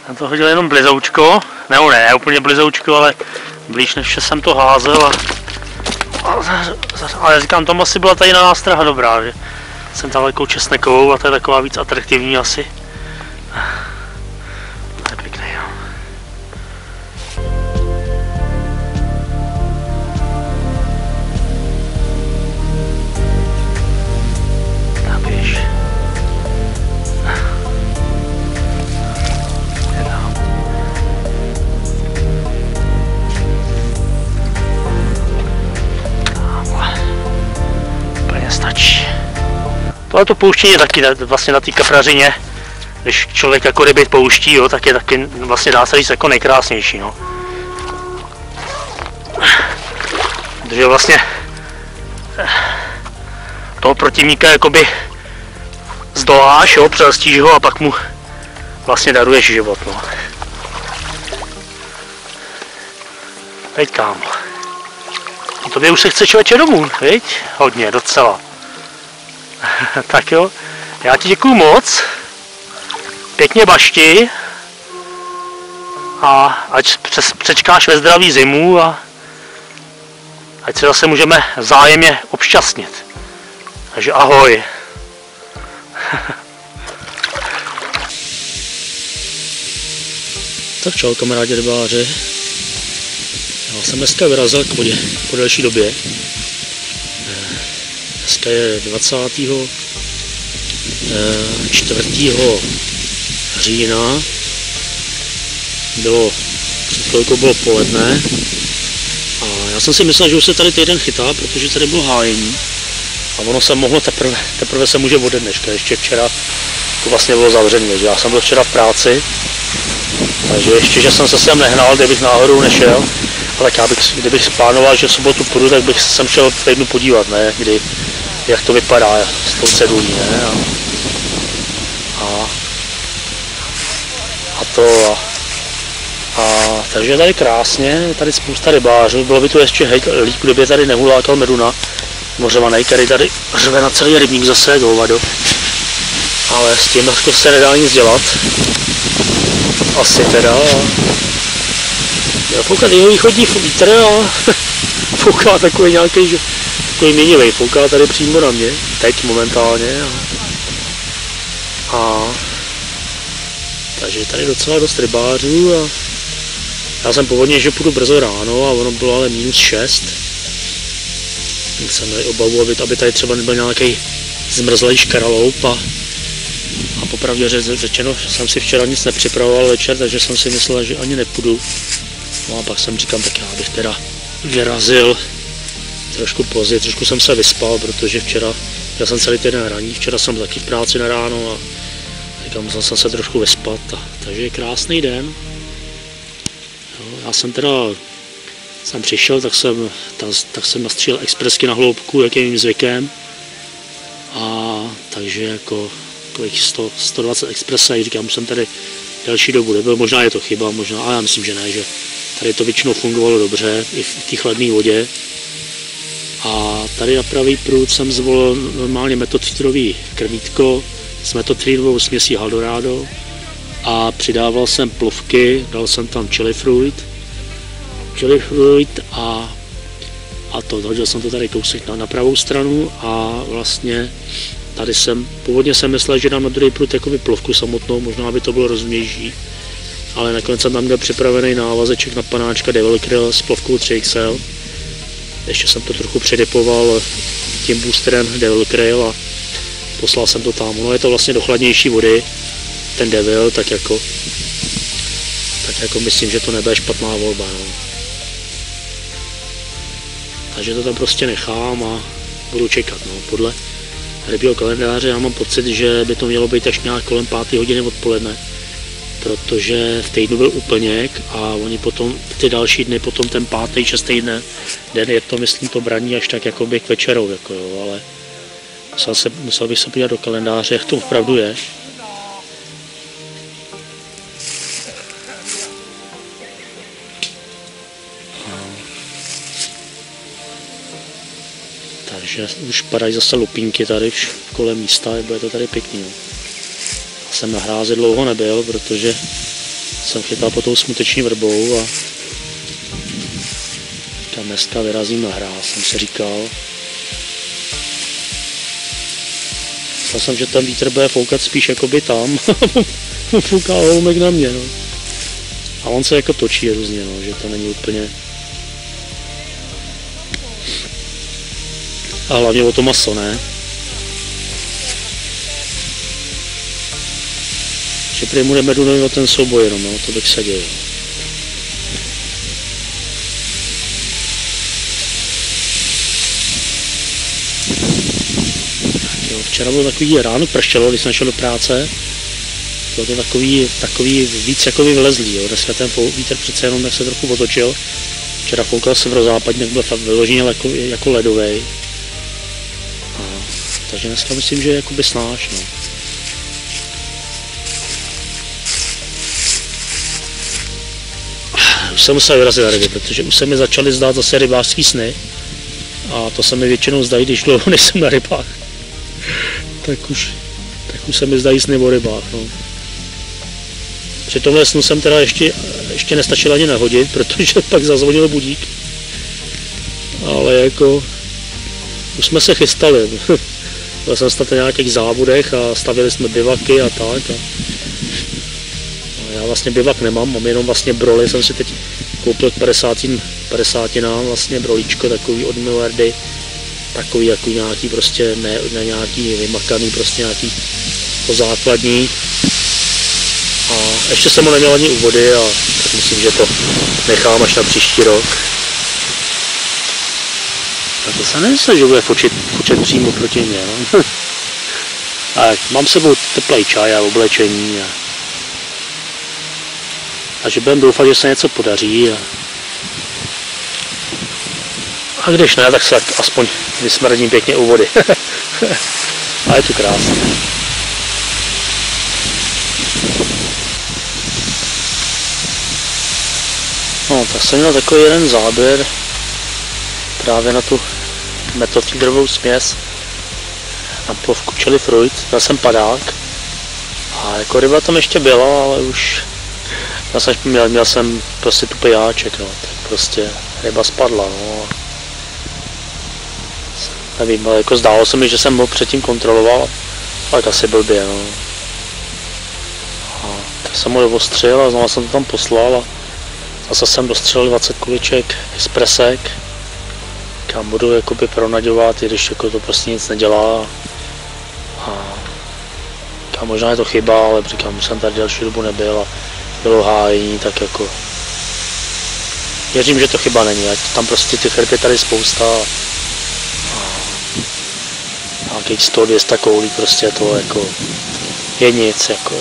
jsem to hodil jenom blizoučko, ne úplně blizoučko, ale blíž než jsem to házel ale říkám, tam asi byla tady na nástraha dobrá, že jsem tam velkou česnekovou a to je taková víc atraktivní asi. To je pěkný, jo. Tohle to pouštění je taky vlastně na té kaprařině, když člověk jako ryby pouští, jo, tak je taky vlastně dá se říct jako nejkrásnější. No. Protože vlastně toho protivníka jakoby zdoláš, jo, přelstíš ho a pak mu vlastně daruješ život. No. Teď kámo. Tobě už se chce člověče domů, viď? Hodně, docela. Tak jo, já ti děkuju moc, pěkně bašti a ať přečkáš ve zdraví zimu a ať se zase můžeme vzájemně obšťastnit. Takže ahoj. Tak čau kamarádi rybáři, já jsem dneska vyrazil k vodě po delší době. Dneska je 24. října, bylo poledne a já jsem si myslel, že už se tady týden chytá, protože tady bylo hájení a ono se mohlo teprve se může ode dneška, ještě včera to vlastně bylo zavřené, že já jsem byl včera v práci, takže ještě, že jsem se sem nehnal, kdybych náhodou nešel, a tak já kdybych plánoval, že v sobotu půjdu, tak bych sem šel v týdnu podívat, ne, jak to vypadá s tou cedulí, ne? Takže tady krásně, tady spousta rybářů, bylo by to ještě líp, kdyby tady nehulákal meduna mořevanej, který tady řve na celý rybník zase do vado. Ale s tím jako se nedá nic dělat. Asi teda. Já fouká jihovýchodní vítr a fouká takový nějaký měnivý, fouká tady přímo na mě, teď momentálně. Takže tady docela dost rybářů a já jsem původně, že půjdu brzo ráno a ono bylo ale -6. Tak jsem měl obavu, aby tady třeba nebyl nějaký zmrzlej škraloup a popravdě řečeno jsem si včera nic nepřipravoval večer, takže jsem si myslel, že ani nepůjdu. No a pak jsem říkal, tak já bych teda vyrazil trošku pozdě, trošku jsem se vyspal, protože včera jsem celý týden raní, včera jsem taky v práci na ráno a říkám, musel jsem se trošku vyspat, takže je krásný den. Jo, já jsem přišel, tak jsem nastřílel expresky na hloubku, jak je mým zvykem. A takže jako 120 expresek, říkám, už jsem tady delší dobu nebyl, možná je to chyba, možná, ale já myslím, že ne, že tady to většinou fungovalo dobře, i v té chladné vodě. A tady na pravý prut jsem zvolil normálně metotreaterový krmítko s metotreaterovou směsí Haldorado a přidával jsem plovky, dal jsem tam chili fruit a hodil jsem to tady kousek na pravou stranu a vlastně tady původně jsem myslel, že dám na druhý prut jakoby plovku samotnou, možná by to bylo rozumnější, ale nakonec jsem tam měl připravený návazeček na panáčka Devil Krill s plovkou 3XL. Ještě jsem to trochu předepoval tím boosterem Devil Krill a poslal jsem to tam. Ono je to vlastně do chladnější vody, ten Devil, tak jako myslím, že to nebude špatná volba. No. Takže to tam prostě nechám a budu čekat. No. Podle rybího kalendáře já mám pocit, že by to mělo být až nějak kolem 5. hodiny odpoledne, protože v týdnu byl úplněk a oni potom ty další dny, potom ten 5., 6. den je to, myslím, to braní až tak jakoby k večerou, jako jo, ale musel bych se podívat do kalendáře, jak to opravdu je. Takže už padají zase lupínky tady kolem místa, bude to tady pěkný. No. Jsem na hrázi dlouho nebyl, protože jsem chytal po tou smuteční vrbou a tam dneska vyrazím na hráz, jsem si říkal. Myslel jsem, že ten vítr bude foukat spíš jakoby tam, fouká holomek na mě, no. A on se jako točí různě, no, že to není úplně. A hlavně o to maso, ne? Že prý mu jdeme o ten souboj jenom, no, to bych se dělal. Včera bylo takový ráno, pršelo, když jsem šel do práce. Bylo to takový víc jako vylezlý, jo. Dneska ten vítr přece jenom tak se trochu otočil. Včera foukal severozápadně, tak byl fakt vyloženě jako ledovej. Takže dneska myslím, že je jakoby snáš, no. Už jsem musel vyrazit na ryby, protože už se mi začaly zdát zase rybářský sny. A to se mi většinou zdají, když dlouho nejsem na rybách. Tak už se mi zdají sny o rybách, no. Při tomhle snu jsem teda ještě nestačil ani nahodit, protože pak zazvonil budík. Ale jako už jsme se chystali. Byl jsem snad na nějakých závodech a stavili jsme bivaky a tak. A já vlastně bivak nemám, mám jenom vlastně broly, jsem si teď koupil k 50 vlastně brolíčko takový od Millardy. Takový jako nějaký prostě, ne nějaký vymakaný, prostě nějaký to základní. A ještě jsem ho neměl ani u vody a tak myslím, že to nechám až na příští rok. Tak to se nemyslel, že bude fočit přímo proti mně, no. Tak, mám s sebou teplý čaj a oblečení a že budem doufat, že se něco podaří a když ne, tak se aspoň vysmrdím pěkně u vody. A je tu krásné. No, tak jsem měl takový jeden záběr právě na tu metofídrovou směs na plovku Čeli Fruit. Měl jsem padák a jako ryba tam ještě byla, ale už měl jsem prostě tu pejáček, no, tak prostě ryba spadla, no. Nevím, ale jako zdálo se mi, že jsem ho předtím kontroloval, ale asi blbě, no. A tak jsem ho dostřelil a znovu jsem to tam poslal a zase jsem dostřelil 20 kuliček espresek, kam budu jakoby pronaďovat, i když jako to prostě nic nedělá. A možná je to chyba, ale říkám, že jsem tady delší dobu nebyl a bylo hájení, tak jako věřím, že to chyba není, ať tam prostě těch ryb je tady spousta a nějakých 100-200 koulí, prostě to jako je nic, jako.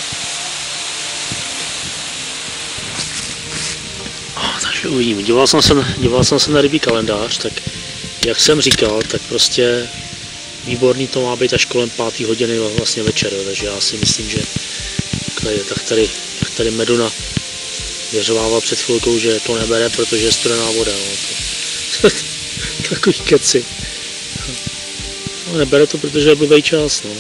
Takže uvidím. Díval jsem se na rybí kalendář, tak jak jsem říkal, tak prostě výborný to má být až kolem 5. hodiny vlastně večer, takže já si myslím, že tak tady Meduna věřovával před chvilkou, že to nebere, protože je studená voda, no. Takový keci. No, nebere to, protože je blbej čas, no.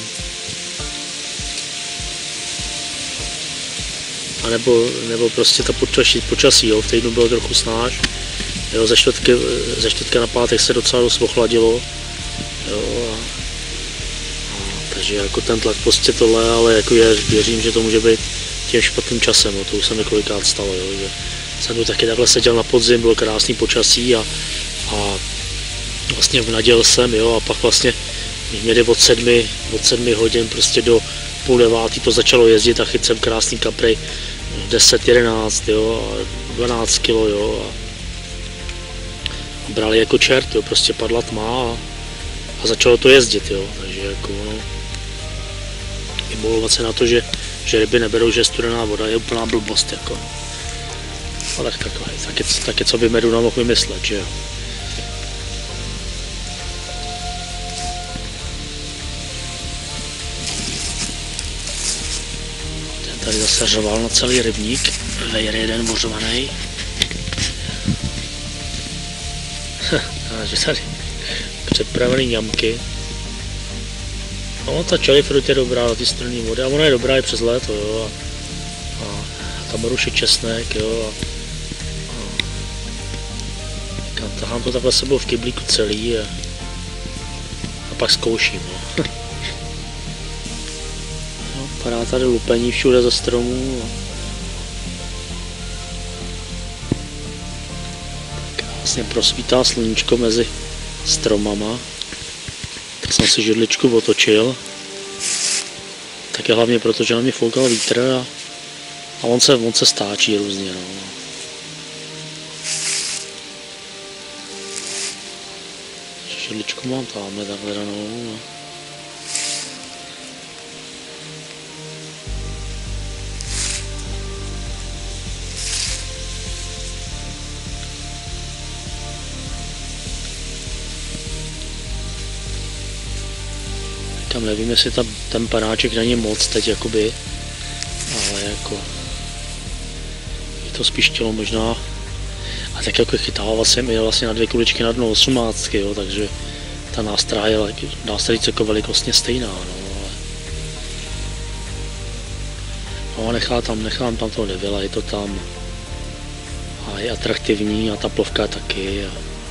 A nebo prostě ta počasí, jo, v týdnu bylo trochu snáš, jo, ze čtvrtka na pátek se docela dost ochladilo, jo, takže jako ten tlak prostě tohle, ale jako věřím, že to může být tím špatným časem, no, to už se mi kolikrát stalo, jo, že jsem tu taky takhle seděl na podzim, bylo krásný počasí a vlastně naděl jsem, jo, a pak vlastně někdy od 7 hodin prostě do 8:30 to začalo jezdit a chyt jsem krásný kaprej 10, 11, jo, a 12 kilo, jo, a brali jako čert, jo, prostě padla tma a začalo to jezdit, jo, takže jako no, vymlouvat se na to, že ryby neberou, že studená voda je úplná blbost, jako. A tak je co by Meduna mohl vymyslet, že jo. Tady zase řval na celý rybník, vejr jeden vořovaný. Takže tady předpravený ňamky. No, ta Čeli Fruit je dobrá na ty studené vody a ona je dobrá i přes léto, jo. A Tam ruší česnek, jo. A tahám to takhle sebou v kyblíku celý a pak zkouším. No. No, padá tady lupení všude ze stromů. Krásně prosvítá sluníčko mezi stromama. Tak jsem si židličku otočil. Tak je hlavně proto, že na mě foukal vítr a on se stáčí různě. No. Židličku mám tamhle takhle danou. No. Tam nevím, jestli ten panáček není moc teď jakoby, ale jako je to spíš tělo možná. A tak jako chytával jsem je vlastně na 2 kuličky na dno 18, jo, takže ta nástraha je, dá se říct, jako velikostně stejná, no, nechám tam toho devila, je to tam a je atraktivní a ta plovka taky.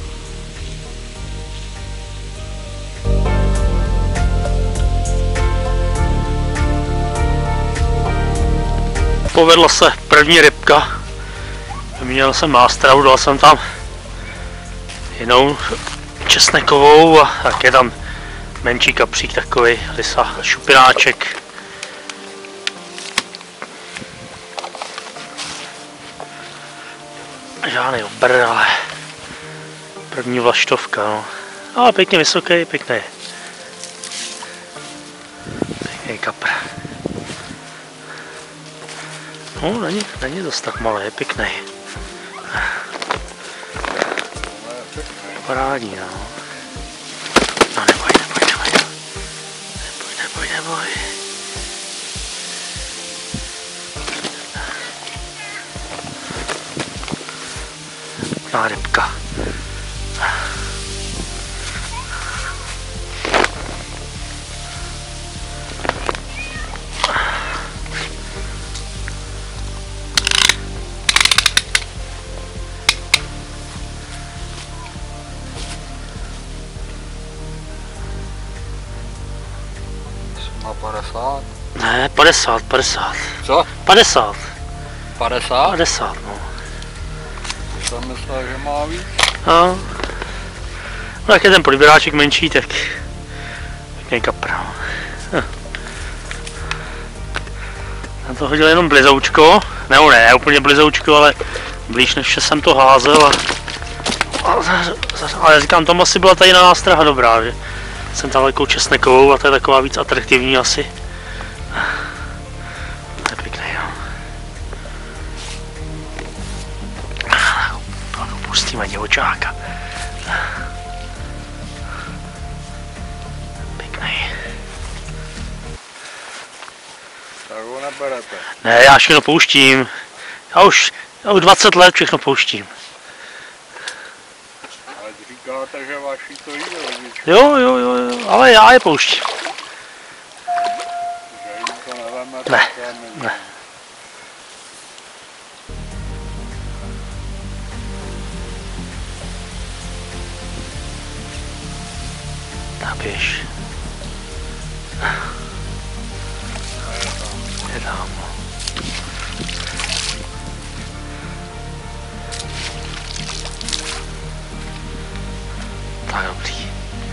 Povedla se první rybka, měl jsem nástrahu, dal jsem tam jinou česnekovou a tak je tam menší kapřík takový, rysa, šupináček. Žádný obr, ale první vlaštovka, no. Ale pěkně vysoký, pěkný kapr. No, není dost tak malý, je pěkný. Parádní, no. No neboj. Pěkná rybka. Na 50? Ne, 50. Co? 50. 50? 50, no. Už jsem myslel, že má víc. No, jak je ten podběráček menší, tak pěkný kapr, no. Na to hodil jenom blizoučko, ne úplně blizoučko, ale blíž než jsem to házel ale říkám, tam asi byla tady na nástraha dobrá, že jsem tam velkou česnekovou a to je taková víc atraktivní asi. To je pěkný, jo. Pustíme divočáka. Pěkný. Tak ho neberete. Ne, já všechno pouštím. Já už 20 let všechno pouštím. Ale říkáte, že vaši to jí rodiče. Jo, ale já je pouštím. Že jim to nevemete. Ne. Běž. Je tam. Tak dobrý.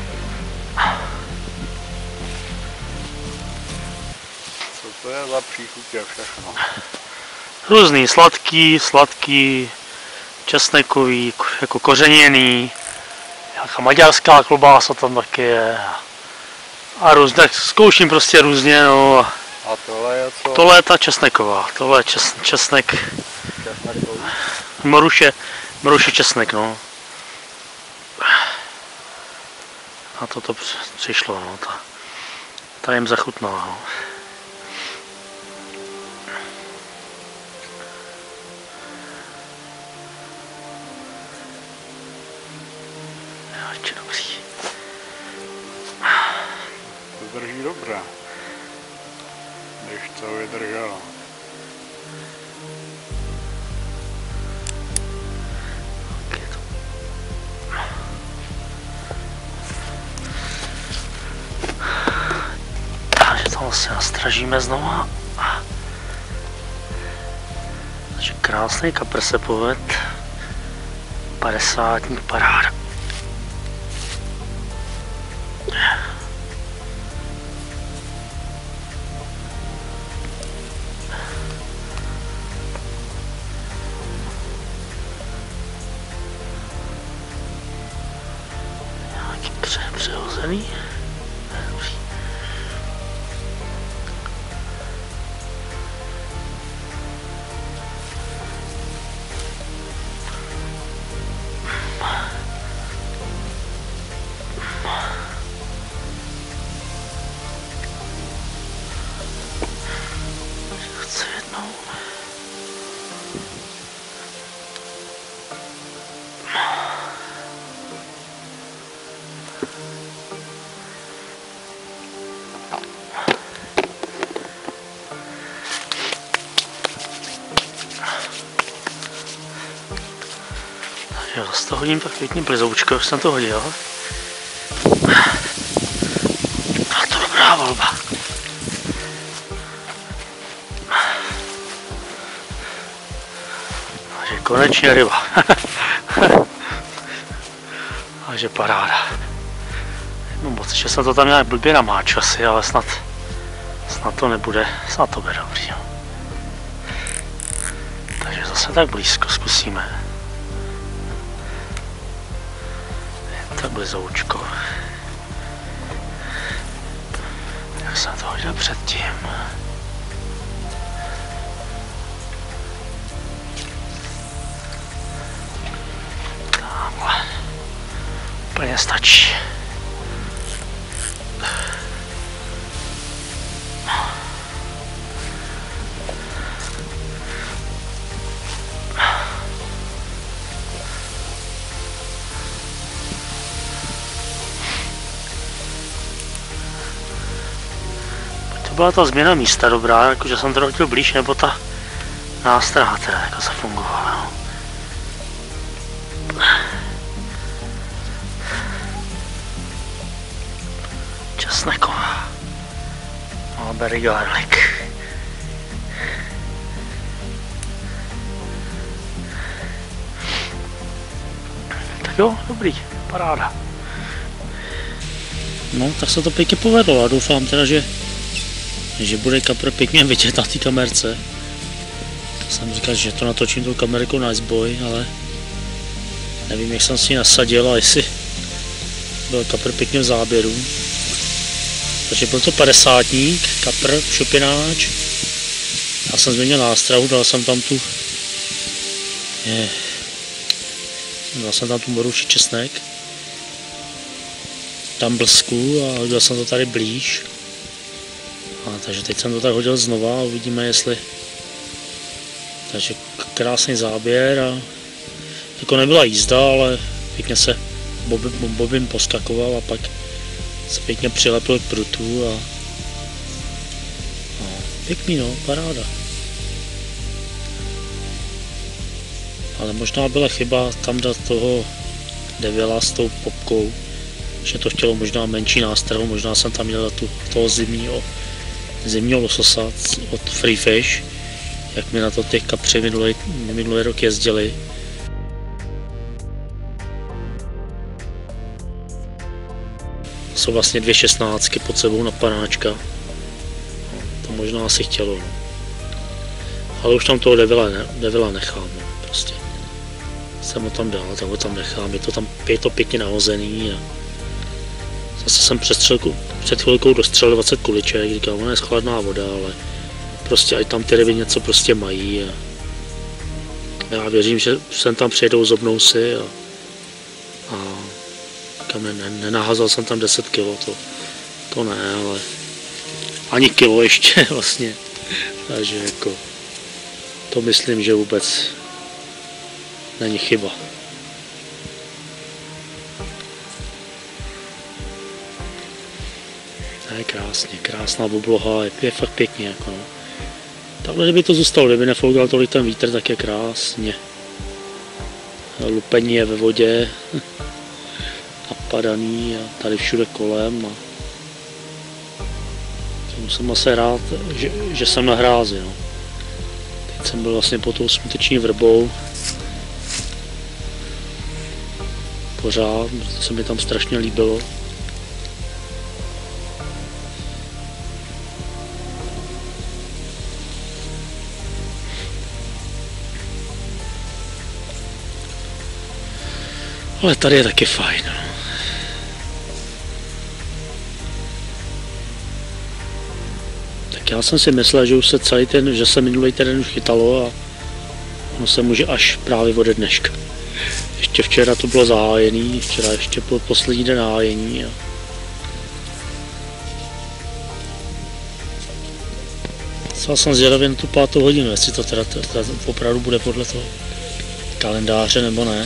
Co to je za příchutě všechno? Různý, sladký, česnekový, jako kořeněný. Nějaká maďarská klobása tam taky je. A různě, zkouším prostě různě, no. A tohle je co? Tohle je ta česneková, tohle je česnek. Česnekový. Moruše česnek, no. A to přišlo, no. Ta jim zachutnala, no. Jo, dobrý. To drží dobré. Když to vydrželo. narážíme znova. Takže krásný kapr se poved. 50. paráda. Nějaký přehozený. Jo, zase to hodím tak pěkně blizoučko, už jsem to hodil. A to dobrá volba. Takže konečně ryba. Takže paráda. No moc, že jsem to tam nějak blbě namáčil asi, ale snad to nebude, snad to bude dobrý. Jo. Takže zase tak blízko zkusíme. Tak blizoučko. Jak jsem to hodil předtím. Tamhle. Úplně stačí. To byla ta změna místa dobrá, jakože jsem to hodil blíž, nebo ta nástraha teda, jako se fungovala. Česneková. Mulberry garlic. Tak jo, dobrý, paráda. No, tak se to pěkně povedlo a doufám teda, že bude kapr pěkně vidět na té kamerce. Jsem říkal, že to natočím tou kamerkou Niceboy, ale nevím, jak jsem si ji nasadil a jestli byl kapr pěkně v záběru. Takže byl to 50, kapr, šupináč. Já jsem změnil nástrahu, dal jsem tam tu moruší česnek. Tam blsku a hodil jsem to tady blíž. Takže teď jsem to tak hodil znova a uvidíme, jestli. Takže krásný záběr a jako nebyla jízda, ale pěkně se bobin poskakoval a pak se pěkně přilepil k prutu a pěkný, no, paráda. Ale možná byla chyba tam dát toho devila s tou popkou, že to chtělo možná menší nástrahu, možná jsem tam měl toho zimního lososa od Free Fish, jak mi na to těch kapři minulý rok jezdili. Jsou vlastně 2 šestnáctky pod sebou na panáčka. To možná asi chtělo. No. Ale už tam toho devila nechám. No. Prostě jsem ho tam dal, tak ho tam nechám. Je to pěkně nahozený. A zase jsem před chvilkou dostřelil 20 kuliček, říkám, ona je chladná voda, ale prostě ať tam ty ryby něco prostě mají. A já věřím, že sem tam přijedou, zobnou si a nenaházel jsem tam 10 kg, to ne, ale ani kilo ještě vlastně, takže jako to myslím, že vůbec není chyba. To je krásná obloha, je fakt pěkně jako no. Takhle, kdyby to zůstalo, kdyby nefougal tolik ten vítr, tak je krásně. Lupení je ve vodě, napadaný a tady všude kolem. A Jsem asi rád, že jsem na hrázi. No. Teď jsem byl vlastně pod tou smuteční vrbou. Pořád, to se mi tam strašně líbilo. Ale tady je taky fajn. No. Tak já jsem si myslel, že už se že se minulý týden už chytalo a ono se může až právě ode dneška. Ještě včera to bylo zahájený, včera ještě byl poslední den hájení. Já jsem zvědavý na tu 5. hodinu, jestli to teda opravdu bude podle toho kalendáře nebo ne.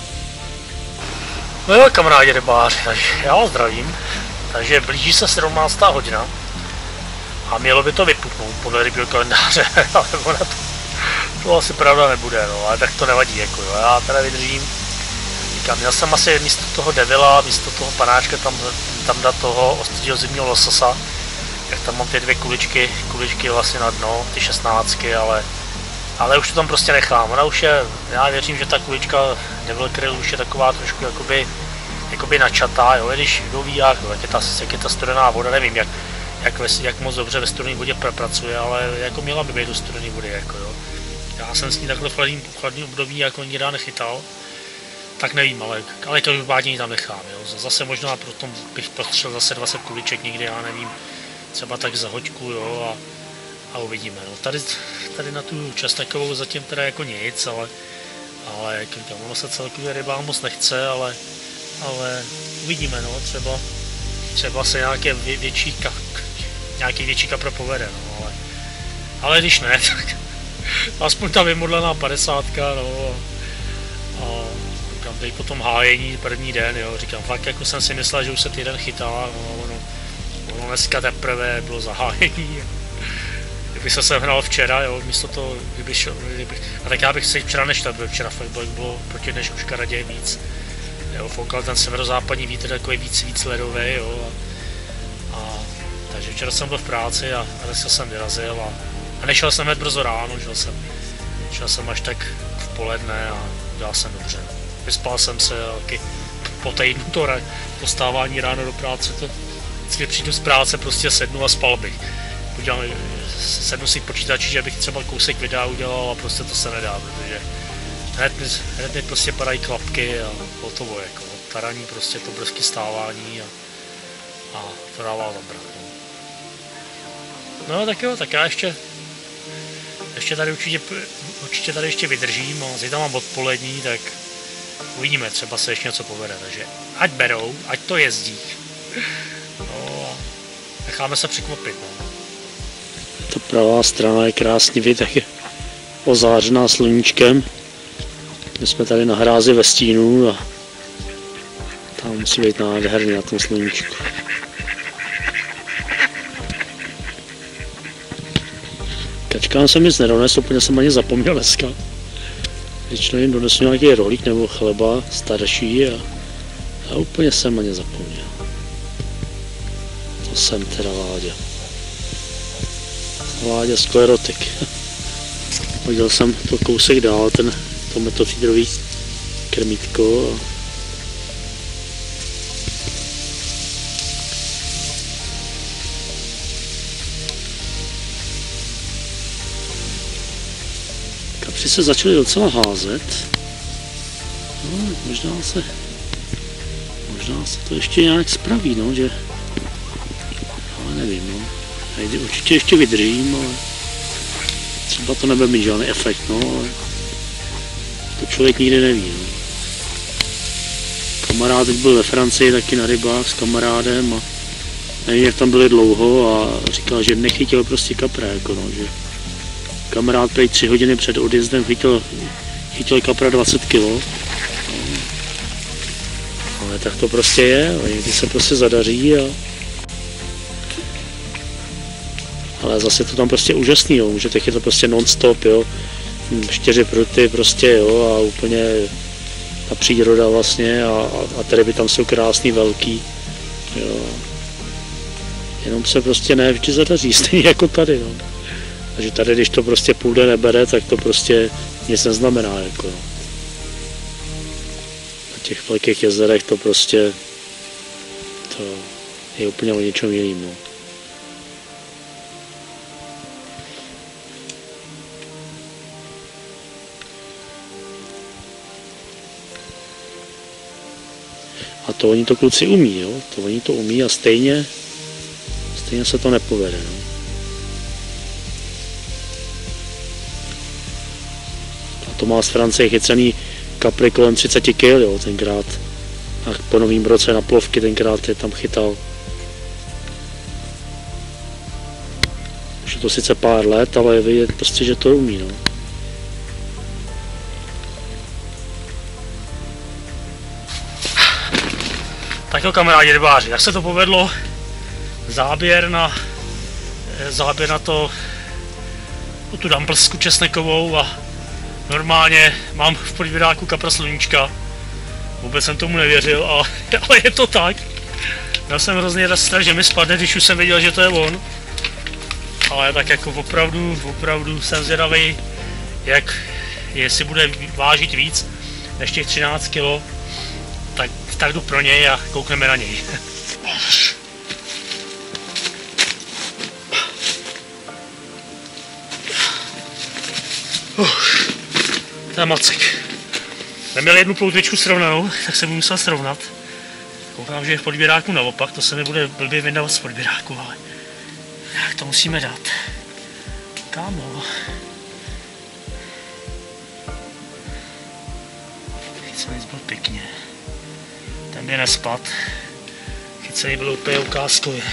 No jo, kamarádi rybáři, takže já vás zdravím. Takže blíží se 17. hodina a mělo by to vypuknout podle rybího kalendáře, ale ona to asi pravda nebude, no, ale tak to nevadí, jako jo, já teda vydržím. Říkám, měl jsem asi místo toho devila, místo toho panáčka tam dát toho ostrýho zimního lososa, jak tam mám ty 2 kuličky vlastně na dno, ty 16, ale už to tam prostě nechám. Ona už je, já věřím, že ta kulička Devil Krill už je taková trošku jakoby načatá, jo, když kdo ví jak je ta studená voda, nevím jak moc dobře ve studené vodě pracuje, ale jako měla by být do studené vody, jako jo. Já jsem s ní takhle v chladném období jako nikdy nechytal, tak nevím, ale každopádně ji tam nechám, jo. Zase možná proto bych potřeboval zase 20 kuliček někdy, já nevím, třeba tak za hoďku, jo, a uvidíme, no. Tady na tu česnekovou zatím teda jako nic, ale jak říkám, ono se celkově rybám moc nechce, ale uvidíme, no, třeba se nějaký větší kapra povede, no, ale když ne, tak aspoň ta vymodlená 50, no, a říkám, teď po tom hájení první den, jo, říkám, fakt jako jsem si myslel, že už se týden chytá, no, ono dneska teprve bylo zahájení. Kdyby se sem hrál včera, jo, místo toho, a tak já bych se včera nešel, protože včera fakt bylo proti dnešku škaredě víc. Jo, foukal ten severozápadní vítr takový víc ledový, jo, takže včera jsem byl v práci a dneska jsem vyrazil a nešel jsem hned brzo ráno, šel jsem až tak v poledne a dělal jsem dobře. Vyspal jsem se a taky po týdnu to stávání ráno do práce, to vždycky přijdu z práce, prostě sednu a spal bych. Sednu si k počítači, že bych třeba kousek videa udělal a prostě to se nedá, protože hned mi prostě padají klapky a hotovo, jako taraní prostě to brzký stávání a to dává zabrat. No tak jo, tak já ještě tady určitě tady ještě vydržím, a zítra mám odpolední, tak uvidíme, třeba se ještě něco povede, takže ať berou, ať to jezdí. No a necháme se překvapit, no. Ta pravá strana je krásně vidět, tak je ozářená sluníčkem. My jsme tady na hrázi ve stínu a tam musí být nádherně na tom sluníčku. Kačkám jsem nic nedonesl, úplně jsem ani zapomněl dneska. Většinou jim donesu nějaký rohlík nebo chleba starší a úplně jsem ani zapomněl. To jsem teda Láďa sklerotik. Hodil jsem to kousek dál, to metofídrový krmítko. Kapři se začaly docela házet. No, možná se to ještě nějak spraví, no, že... Ale nevím, no. Určitě ještě vydržím, ale třeba to nebude mít žádný efekt, no, ale to člověk nikdy neví, no. Kamarád teď byl ve Francii taky na rybách s kamarádem a nevím, jak tam byli dlouho a říkal, že nechytil prostě kapra, jako no, že kamarád prej 3 hodiny před odjezdem chytil kapra 20 kg. No. Ale tak to prostě je, někdy se prostě zadaří ale zase to tam prostě úžasný, jo. Můžete chytat prostě non-stop, jo. 4 pruty prostě, jo, a úplně ta příroda vlastně a ty ryby tam jsou krásný, velký, jo. Jenom se prostě ne vždy zadaří, stejně jako tady, no. Takže tady, když to prostě půjde nebere, tak to prostě nic neznamená, jako no. Na těch velkých jezerech to prostě, to je úplně o něčem jiným, no. A to oni to kluci umí, jo? To oni to umí a stejně se to nepovede, no. A to má z Francie chycený kapry kolem 30 kg, jo, tenkrát. A po novým roce na plovky tenkrát je tam chytal. Už je to sice pár let, ale je vidět prostě, že to umí, no. Tak jo, kamarádi rybáři, jak se to povedlo? Záběr na tu damplsku česnekovou a normálně mám v podběráku kapra sluníčka. Vůbec jsem tomu nevěřil, ale je to tak. Měl jsem hrozně strach, že mi spadne, když už jsem věděl, že to je on. Ale tak jako opravdu jsem zvědavý, jestli bude vážit víc než těch 13 kg, tak jdu pro něj a koukneme na něj. To je macek. Neměl jednu ploutvičku srovnanou, tak jsem musel srovnat. Koukám, že je v podběráku naopak, to se mi bude blbě vyndávat z podběráku, ale jak to musíme dát? Kámo. Chycený byl pěkně. Ten by nespad. Chycený byl úplně ukázkově.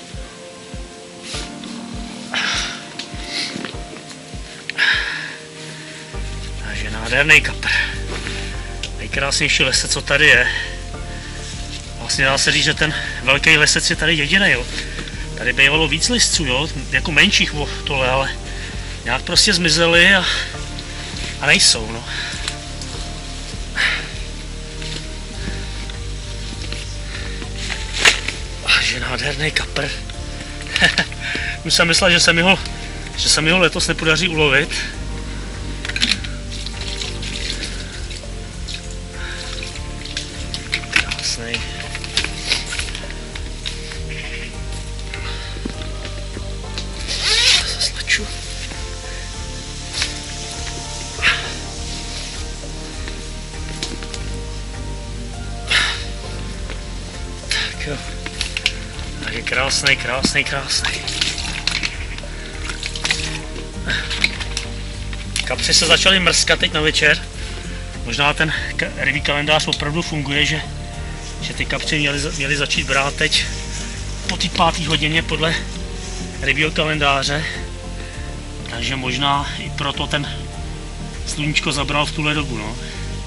Takže nádherný kapr. Nejkrásnější lesec, co tady je. Vlastně dá se říct, že ten velký lesec je tady jediný, jo. Tady bývalo víc listců, jo, jako menších tohle, ale nějak prostě zmizely a nejsou, no. Takže nádherný kapr. Už jsem myslel, že se mi ho letos nepodaří ulovit. Krásný. Zasleču. Tak jo. Tak je krásný. Kapři se začaly mrskat teď na večer. Možná ten rybí kalendář opravdu funguje, že ty kapři měli začít brát teď po té 5. hodině podle rybího kalendáře. Takže možná i proto ten sluníčko zabral v tuhle dobu, no.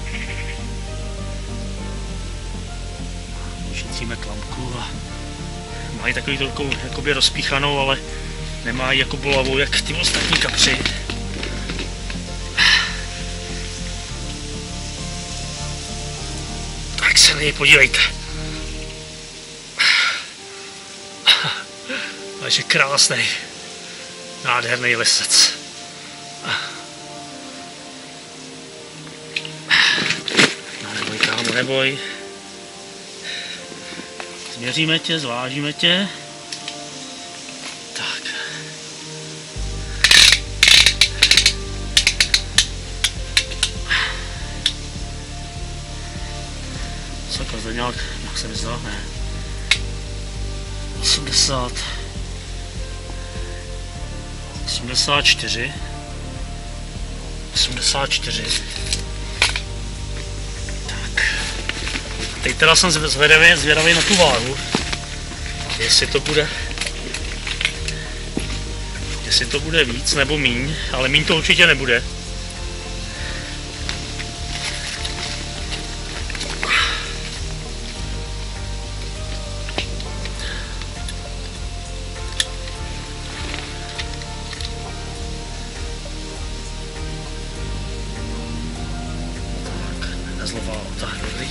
Ušetříme klamku a mají takový trochu jakoby rozpíchanou, ale nemají jako bolavou jak ty ostatní kapři. Tak se na něj podívejte. Takže krásný, nádherný lesec. No neboj, kámo, neboj. Změříme tě, zvážíme tě. Tak. Sakra, zde nějak se mi zdá, ne. 80. 84. 84. Tak. Teď teda jsem zvědavý na tu váhu. Jestli to bude víc nebo míň, ale míň to určitě nebude. Nezlovalo, tak dobrý.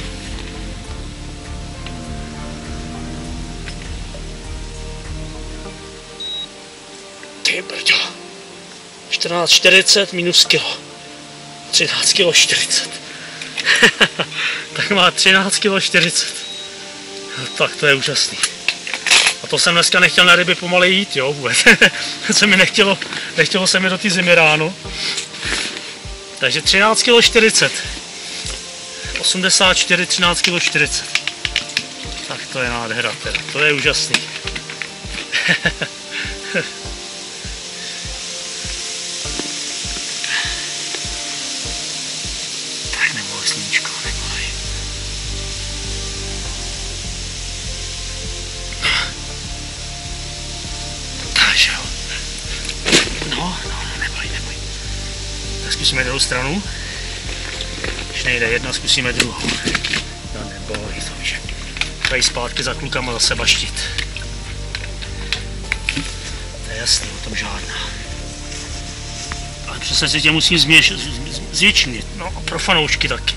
14,40 minus kilo. 13,40 kg. Tak má 13,40 kg. Tak to je úžasný. A to jsem dneska nechtěl na ryby pomaly jít, jo, vůbec. Se mi nechtělo se mi do té zimy ráno. Takže 13,40 kg. 84, 13,40 kg. Tak to je nádhera teda, to je úžasný. Tak neboj, sluníčko, neboj. Takže jo. No, neboj. Tak zkusíme druhou stranu. Když nejde jedna, zkusíme druhou. No neboj, to víš. Tady zpátky za klukama zase baštit. To je jasný, o tom žádná. Ale přesně si tě musím zvětšinit. No a pro fanoušky taky.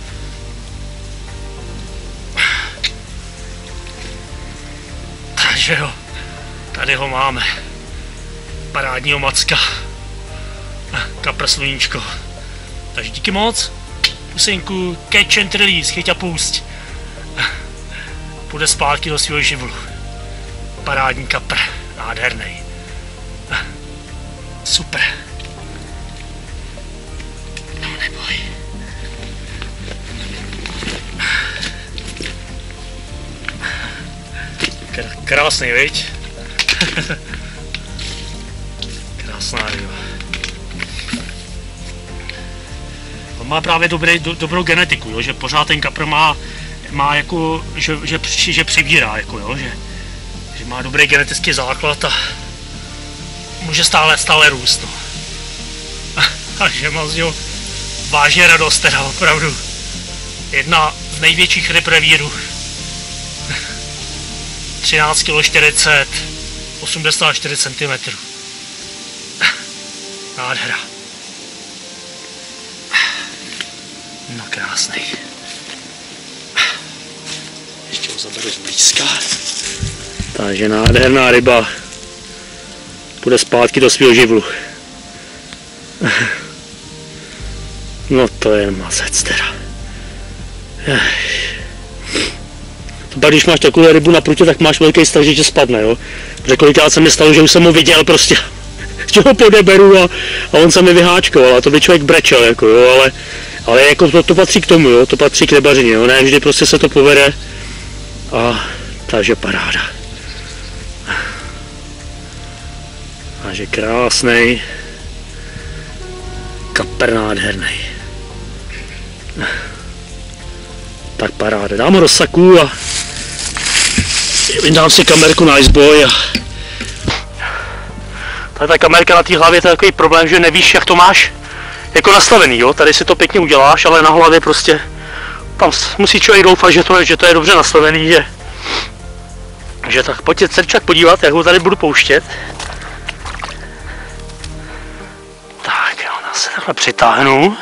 Takže jo, tady ho máme. Parádního macka. Kapr sluníčko. Takže díky moc. Pusinku, catch and release, chyť a pusť. Půjde zpátky do svého živlu. Parádní kapr, nádherný. Super. No neboj. Krásný, viď? Krásná ryba. On má právě dobrou genetiku, jo? Že pořád ten kapr má jako, že přibírá, jako, jo? Že má dobrý genetický základ a může stále růst. No. Takže mám z něho vážně radost, teda opravdu. Jedna z největších ryb revíru. 13,40 kg, 84 cm. Nádhera. No krásný. Ještě ho zaberu zblízka. Takže nádherná ryba. Půjde zpátky do svého živlu. No to je mazec teda. Pak když máš takovou rybu na prutě, tak máš velký strach, že tě spadne, jo. Protože kolikrát se mi stalo, že už jsem ho viděl prostě. Že ho podeberu a on se mi vyháčkoval a to by člověk brečel, jako jo, ale jako to patří k tomu, jo, to patří k rybařině, jo, ne vždy prostě se to povede a takže paráda. Takže krásnej kapr nádherný. Tak paráda, dám ho do saku a vydám si kamerku na Iceboy a tady ta kamerka na té hlavě, to je takový problém, že nevíš, jak to máš jako nastavený, jo? Tady si to pěkně uděláš, ale na hlavě prostě tam musí člověk doufat, že to je dobře nastavený, že tak pojďte se však podívat, jak ho tady budu pouštět. Tak jo, já se takhle přitáhnu.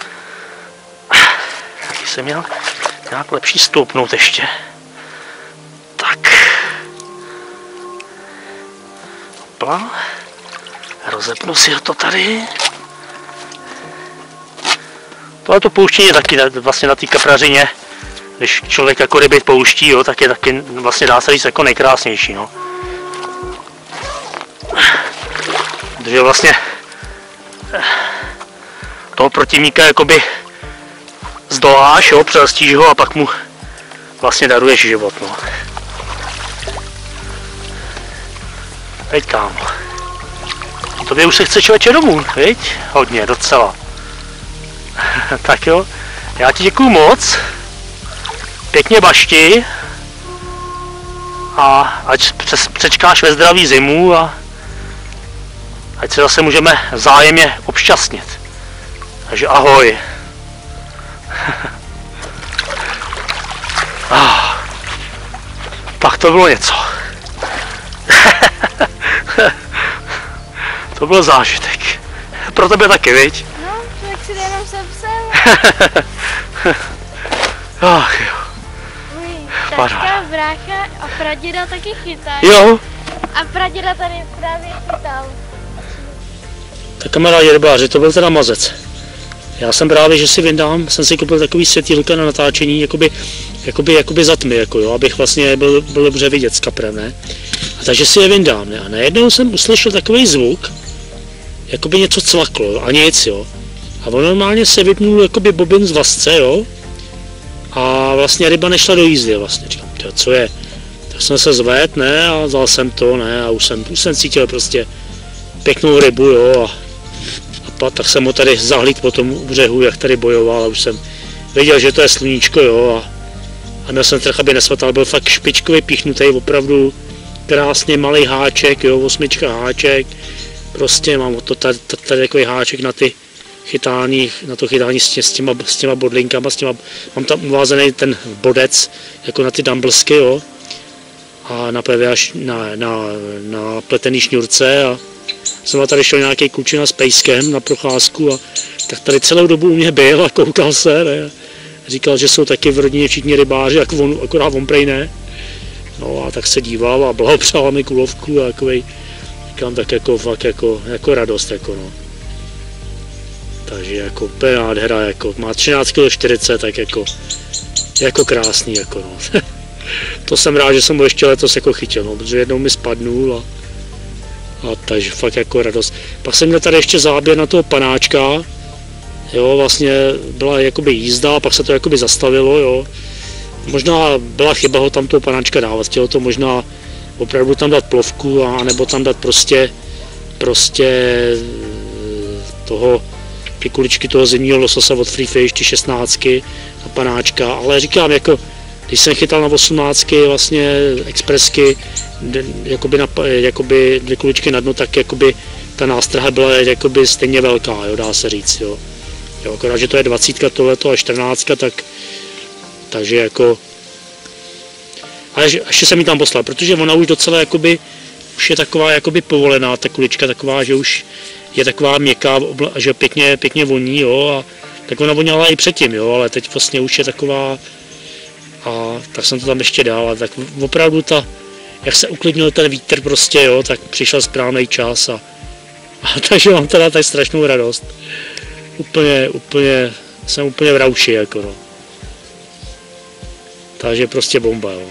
Taky jsem měl nějak lepší stoupnout ještě. Tak. Hopla. Rozepnu si ho to tady. Tohleto pouštění je taky vlastně na té kaprařině, když člověk jako ryby pouští, jo, tak je taky vlastně dá se říct jako nejkrásnější. No. Protože vlastně toho protivníka jakoby zdoláš, jo, přelstíš ho a pak mu vlastně daruješ život. No. Veď kámo. Tobě už se chce člověče domů, viď? Hodně, docela. Tak jo, já ti děkuju moc. Pěkně bašti. A ať přečkáš ve zdraví zimu a ať se zase můžeme vzájemně obšťastnit. Takže ahoj. Tak to bylo něco. To byl zážitek. Pro tebe taky, viď? No, tak si jenom sepsal. Ach jo. Můj tačka, brácha a praděda taky chytají. Jo. A praděda tady právě chytal. Tak kamarádi rybáři, to byl teda mazec. Já jsem právě, že si vyndám, jsem si koupil takový světýlka na natáčení, jakoby za tmy, jako jo, abych vlastně byl dobře vidět s kaprem, ne? A takže si je vyndám, ne? A najednou jsem uslyšel takový zvuk, jakoby něco cvaklo, jo, a nic, jo. A on normálně se vypnul jakoby bobin z vazce, jo. A vlastně ryba nešla do jízdy, vlastně. Říkám, co je? Tak jsem se zvedl, ne, a vzal jsem to, ne, a už jsem cítil prostě pěknou rybu, jo. A tak jsem ho tady zahlídl po tom břehu, jak tady bojoval, a už jsem věděl, že to je sluníčko, jo. A měl jsem trach, aby nesvatal, byl fakt špičkový, píchnutý, opravdu krásně malý háček, jo, 8 háček. Prostě mám to tady takový háček na ty chytání, na to chytání s těma bodlinkama, mám tam uvázený ten bodec, jako na ty dumblesky, jo. A na pletený šňůrce, a jsem tady šel nějaký klučina s pejskem na procházku, a tak tady celou dobu u mě byl a koukal se, ne. Říkal, že jsou taky v rodině všichni rybáři, jako on, akorát on prej ne. No a tak se díval a blahopřál mi kulovku a takovej, říkám, tak jako fakt jako radost, jako no. Takže jako úplně nádhera, jako má 13,40 kg, tak jako krásný, jako no. To jsem rád, že jsem ho ještě letos jako chytil, no, protože jednou mi spadnul a takže fakt jako radost. Pak jsem měl tady ještě záběr na toho panáčka, jo, vlastně byla jakoby jízda, pak se to jakoby zastavilo, jo. Možná byla chyba ho tam toho panáčka dávat, chtělo to možná opravdu tam dát plovku, anebo tam dát prostě ty kuličky toho zimního lososa od Free Fish, ty 16 a panáčka, ale říkám, jako když jsem chytal na 18 vlastně expressky, jakoby 2 kuličky na dno, tak jakoby ta nástraha byla jakoby stejně velká, jo, dá se říct, jo. Jo, akorát, že to je 20 tohleto a 14, takže jako, ale ještě jsem mi tam poslal, protože ona už docela jakoby, už je taková jakoby povolená, ta kulička taková, že už je taková měkká, že pěkně voní, jo, a tak ona voněla i předtím, jo, ale teď vlastně už je taková, a tak jsem to tam ještě dal, a tak opravdu jak se uklidnil ten vítr prostě, jo, tak přišel správný čas a takže mám teda tak strašnou radost. Jsem úplně v rauši, jako no. Takže prostě bomba, jo.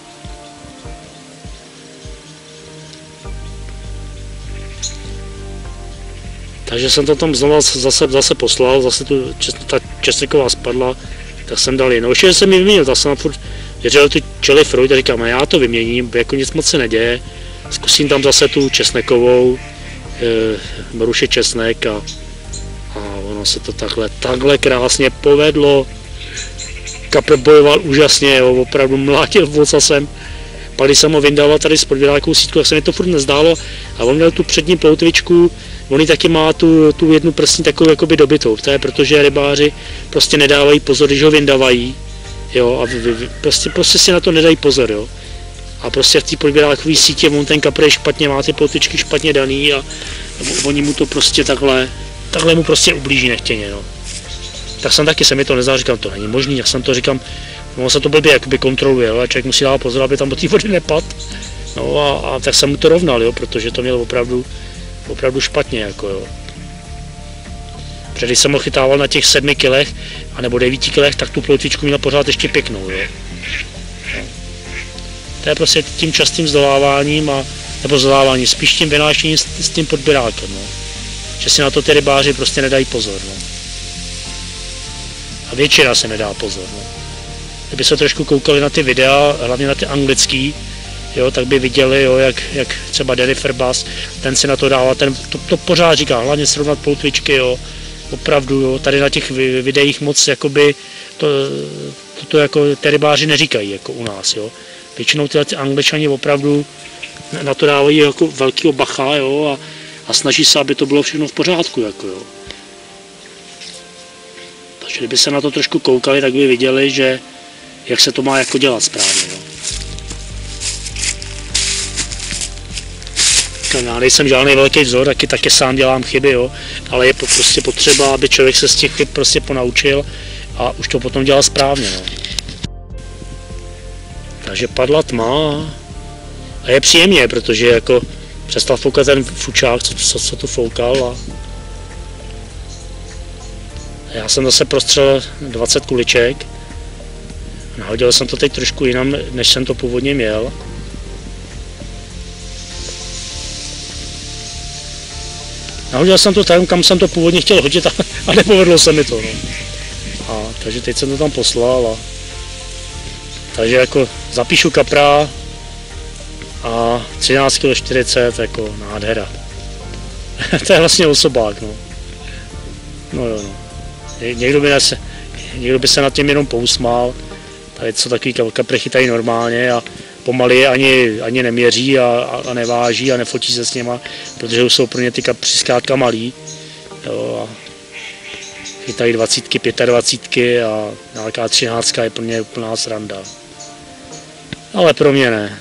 Takže jsem to tam znovu zase poslal, zase ta česneková spadla, tak jsem dal jinou. Ještě jsem ji vyměnil, tak jsem furt věřil ty čeli Freud a říkám, já to vyměním, jako nic moc se neděje. Zkusím tam zase tu česnekovou, Maruše česnek a ono se to takhle krásně povedlo. Kapr bojoval úžasně, jo, opravdu mlátil ocasem. Pak když jsem ho vyndával tady s podvěrákou sítku, tak se mi to furt nezdálo, a on měl tu přední ploutvičku, on taky má tu jednu prstní takovou jakoby dobitou, to je protože rybáři prostě nedávají pozor, když ho vyndávají, jo, a prostě si na to nedají pozor, jo. A prostě v té podvěrákové sítě on ten kapr je špatně, má ty ploutvičky špatně daný a oni mu to prostě takhle mu prostě ublíží nechtěně, no. Tak jsem taky, se mi to nezdá, říkám, to není možný, jak jsem to říkám, no se to blbě jakoby kontroluje, jo, a člověk musí dávat pozor, aby tam do té vody nepadl. No a tak jsem mu to rovnal, jo, protože to měl opravdu špatně, jako jo. Protože když jsem ho chytával na těch 7 kilech, anebo 9 kilech, tak tu ploutvičku měl pořád ještě pěknou, jo. No. To je prostě tím častým zdoláváním, spíš tím vynášením s tím podběrákem, no. Že si na to ty rybáři prostě nedají pozor, no. A většina se nedá pozor, no. Kdyby se trošku koukali na ty videa, hlavně na ty anglický, jo, tak by viděli, jo, jak třeba Danny Fairbass, ten si na to dává, to pořád říká, hlavně srovnat ploutvičky, jo, opravdu, jo, tady na těch videích moc, jakoby, to jako ty rybáři neříkají, jako u nás, jo. Většinou tyhle Angličani opravdu na to dávají jako velkýho bacha, jo, a snaží se, aby to bylo všechno v pořádku, jako jo. Takže kdyby se na to trošku koukali, tak by viděli, že jak se to má jako dělat správně, jo. Já nejsem žádný velký vzor, taky sám dělám chyby, jo, ale je prostě potřeba, aby člověk se z těch chyb prostě ponaučil a už to potom dělal správně, no. Takže padla tma a je příjemně, protože jako přestal foukat ten fučák, co tu foukal, Já jsem zase prostřelil 20 kuliček. Nahodil jsem to teď trošku jinam, než jsem to původně měl. Nahodil jsem to tam, kam jsem to původně chtěl hodit a nepovedlo se mi to. No. Takže teď jsem to tam poslal. Takže jako zapíšu kapra a 13,40 kg jako nádhera. To je vlastně osobák. No. No jo, no. Někdo by se nad tím jenom pousmál. Tady co takový kapry chytají normálně a pomaly je ani neměří a neváží a nefotí se s něma, protože už jsou pro ně ty kapři zkrátka malý. Jo, a chytají 20, 25 a nějaká 13 je pro ně úplná sranda. Ale pro mě ne.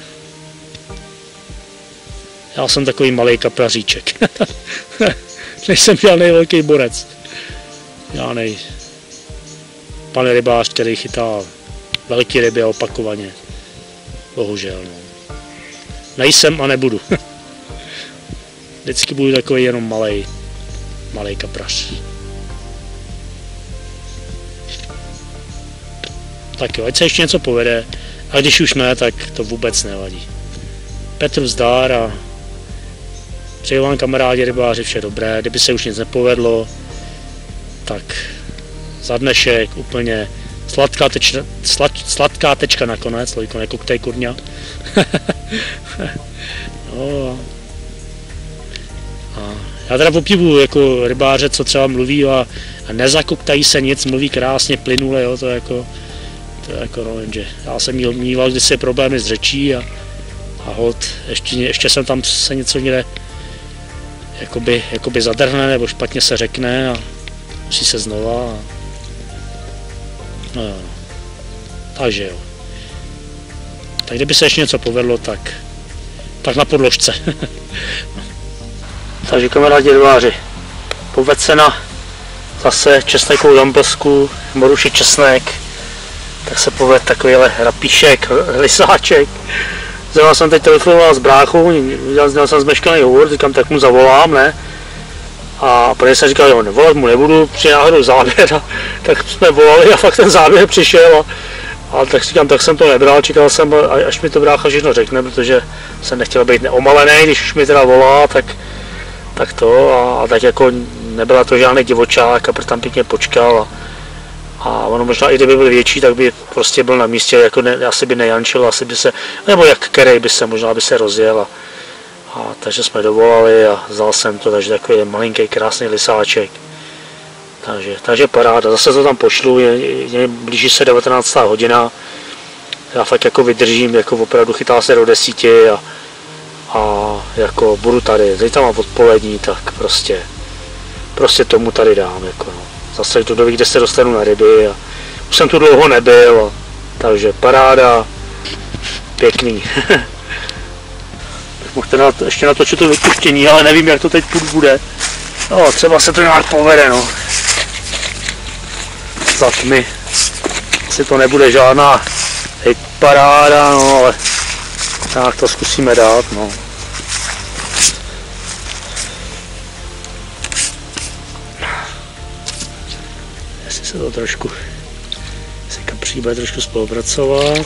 Já jsem takový malý kapraříček. Nejsem žádný velký borec. Žádnej pan rybář, který chytá velký ryby a opakovaně. Bohužel. No. Nejsem a nebudu. Vždycky budu takový jenom malý kaprař. Tak jo, ať se ještě něco povede. A když už ne, tak to vůbec nevadí. Petr zdár a přeju vám, kamarádi rybáři, vše dobré. Kdyby se už nic nepovedlo, tak za dnešek úplně sladká tečka nakonec, Lojko, nekoktej kurňa. No. A já teda obdivuju jako rybáře, co třeba mluví a nezakoktají se nic, mluví krásně, plynule, jo, to je jako no, jenže já jsem mýval kdysi problémy s řečí a hod, ještě jsem tam se něco někde jakoby zadrhne nebo špatně se řekne a musí se znova. No jo. Takže jo. Tak kdyby se ještě něco povedlo, tak na podložce. Takže kamarádi rybáři, povedl se na zase česnekovou zamblsku, moruši česnek, tak se povedl takovýhle rapíšek, lisáček. Zrovna jsem teď telefonoval s bráchou, měl jsem zmeškaný hovor, říkám, tak mu zavolám, ne? A protože jsem říkal, jo, volat mu nebudu, přijde náhodou záběr, tak jsme volali a fakt ten záběr přišel a tak říkám, tak jsem to nebral, čekal jsem, až mi to brácha všechno řekne, protože jsem nechtěl být neomalený, když už mi teda volá, tak to a tak jako nebyla to žádný divočák a tam pěkně počkal a ono možná i kdyby byl větší, tak by prostě byl na místě, jako asi by nejančil, asi by se, nebo jak kerej by se, možná by se rozjel takže jsme dovolali a vzal jsem to, takže takový malinký krásný lisáček. Takže paráda, zase to tam pošlu, blíží se 19. hodina, já fakt jako vydržím, jako opravdu chytá se do 10 a jako budu tady, teď tam mám odpolední, tak prostě tomu tady dám, jako no. Zase to doví, kde se dostanu na ryby a už jsem tu dlouho nebyl, takže paráda, pěkný. Mohl teda ještě natočit to vypuštění, ale nevím, jak to teď bude. No, třeba se to nějak povede, no. Za tmy. Asi to nebude žádná paráda, no, ale tak to zkusíme dát, no. Jestli se to trošku, jestli kapří bude trošku spolupracovat.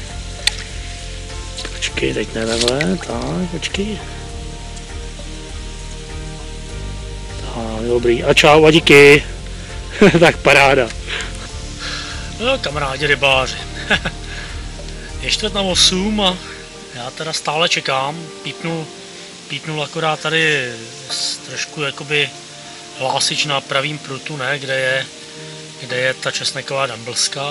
Počkej, teď ne takhle, tak, počkej. Tak, dobrý, a čau, a díky. Tak paráda. No, kamarádi rybáři. Je 7:45 a já teda stále čekám, pípnul akorát tady trošku jakoby hlásič na pravým prutu, ne, kde je ta česneková damblska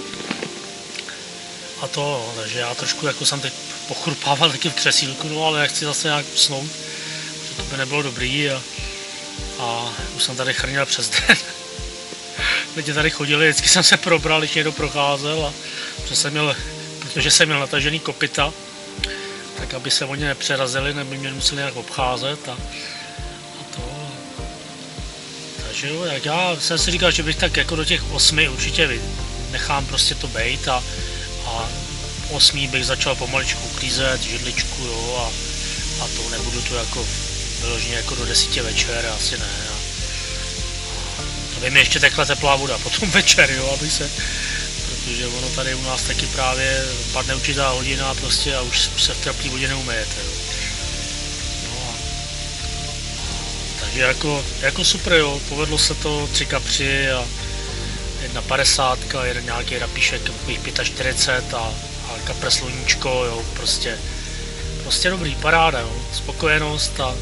a to, takže já trošku jako jsem teď pochrupával taky v křesílku, no, ale nechci zase nějak usnout, protože to by nebylo dobrý a už jsem tady chrnil přes den. Lidi tady chodili, vždycky jsem se probral, když někdo procházel a protože jsem měl natažený kopyta, tak aby se oni nepřerazili, nebo mě museli nějak obcházet a to. Takže jo, jak já jsem si říkal, že bych tak jako do těch 8 určitě nechám prostě to bejt a 8 bych začal pomaličku uklízet židličku, jo, a to nebudu to jako vyloženě jako do 10 večer, asi ne. aby mi ještě tekla teplá voda potom večer, jo, aby se, protože ono tady u nás taky právě padne určitá hodina prostě a už se v teplé vodě neumejete, jo. No a, takže jako super, jo, povedlo se to 3 kapři a 1,50, jeden nějaký rapíšek takových 45 a kapre sluníčko, jo, prostě dobrý, paráda, jo, spokojenost a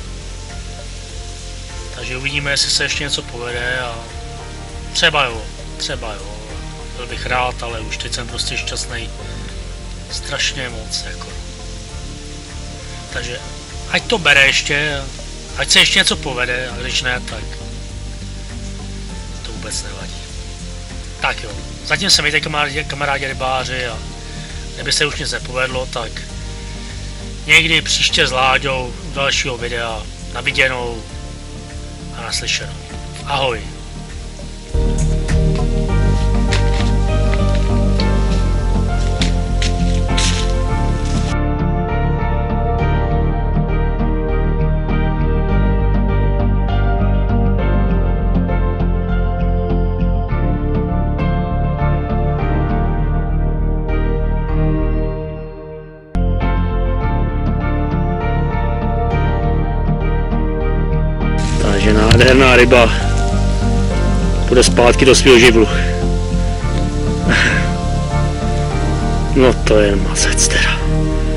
takže uvidíme, jestli se ještě něco povede a třeba jo, byl bych rád, ale už teď jsem prostě šťastný strašně moc, jako. Takže ať to bere ještě, ať se ještě něco povede a když ne, tak to vůbec nevadí. Tak jo, zatím se mějte kamarádi rybáři a kdyby se už nic nepovedlo, tak někdy příště s Láďou u dalšího videa na viděnou a naslyšenou. Ahoj. Takže nádherná ryba půjde zpátky do svého živlu. No to je mazec teda.